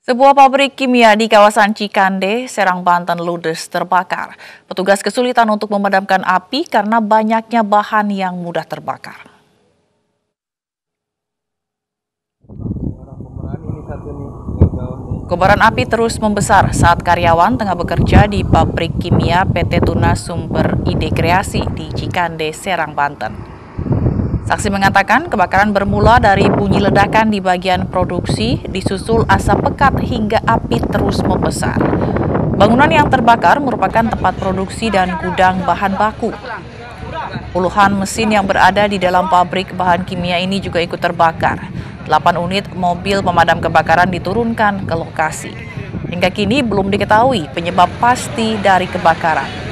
Sebuah pabrik kimia di kawasan Cikande, Serang, Banten ludes terbakar. Petugas kesulitan untuk memadamkan api karena banyaknya bahan yang mudah terbakar. Kobaran api terus membesar saat karyawan tengah bekerja di pabrik kimia PT Tuna Sumber Ide Kreasi di Cikande, Serang, Banten. Saksi mengatakan kebakaran bermula dari bunyi ledakan di bagian produksi, disusul asap pekat hingga api terus membesar. Bangunan yang terbakar merupakan tempat produksi dan gudang bahan baku. Puluhan mesin yang berada di dalam pabrik bahan kimia ini juga ikut terbakar. 8 unit mobil pemadam kebakaran diturunkan ke lokasi. Hingga kini belum diketahui penyebab pasti dari kebakaran.